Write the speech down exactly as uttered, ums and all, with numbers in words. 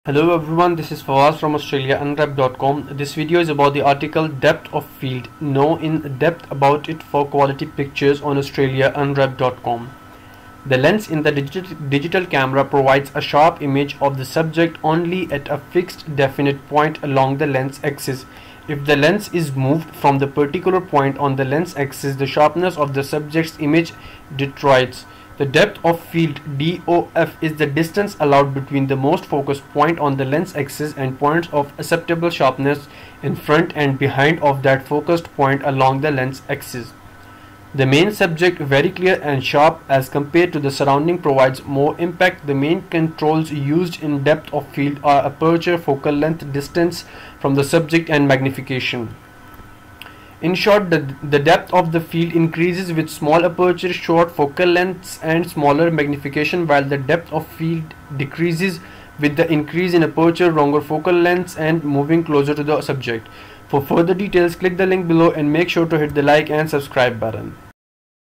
Hello everyone, this is Fawaz from Australia Unwrapped dot com. This video is about the article Depth of Field. Know in depth about it for quality pictures on Australia Unwrapped dot com. The lens in the digital, digital camera provides a sharp image of the subject only at a fixed definite point along the lens axis. If the lens is moved from the particular point on the lens axis, the sharpness of the subject's image deteriorates. The depth of field D O F is the distance allowed between the most focused point on the lens axis and points of acceptable sharpness in front and behind of that focused point along the lens axis. The main subject, very clear and sharp as compared to the surrounding, provides more impact. The main controls used in depth of field are aperture, focal length, distance from the subject and magnification. In short, the, the depth of the field increases with small aperture, short focal lengths and smaller magnification, while the depth of field decreases with the increase in aperture, longer focal lengths and moving closer to the subject. For further details, click the link below and make sure to hit the like and subscribe button.